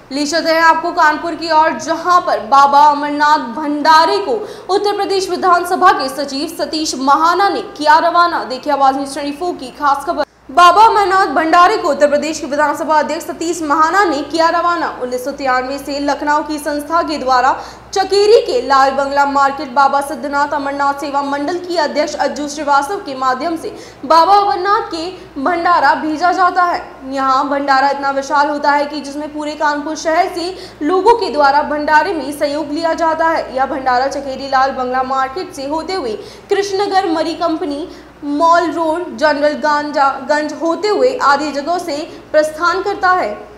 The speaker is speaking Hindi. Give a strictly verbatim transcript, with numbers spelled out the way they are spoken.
ले चलते हैं आपको कानपुर की ओर, जहां पर बाबा अमरनाथ भंडारी को उत्तर प्रदेश विधानसभा के सचिव सतीश महाना ने किया रवाना। देखिए आवाज न्यूज़ चौबीस की खास खबर। बाबा अमरनाथ भंडारी को उत्तर प्रदेश के विधानसभा अध्यक्ष सतीश महाना ने किया रवाना। उन्नीस सौ तिरानवे से लखनऊ की संस्था के द्वारा चकेरी के लाल बंगला मार्केट बाबा सिद्धनाथ अमरनाथ सेवा मंडल की अध्यक्ष अज्जू श्रीवास्तव के माध्यम से बाबा अमरनाथ के भंडारा भेजा जाता है। यहाँ भंडारा इतना विशाल होता है कि जिसमें पूरे कानपुर शहर से लोगों के द्वारा भंडारे में सहयोग लिया जाता है। यह भंडारा चकेरी लाल बंगला मार्केट से होते हुए कृष्णनगर मरी कंपनी मॉल रोड जनरल गांजा गंज होते हुए आदि जगहों से प्रस्थान करता है।